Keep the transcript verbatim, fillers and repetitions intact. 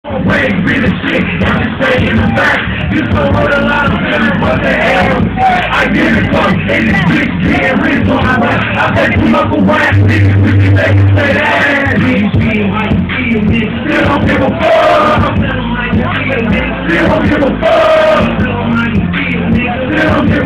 Always be the shit, I'm just saying the fact. You so hurt a lot of feelings, what the hell? I get it fucked in this bitch, getting rich on my rap. I bet you local rap, niggas, we can make it say that. Bitch, feel how you feel, bitch. Still don't give a fuck. Still don't give a fuck. Still don't give a fuck. Still don't give a fuck.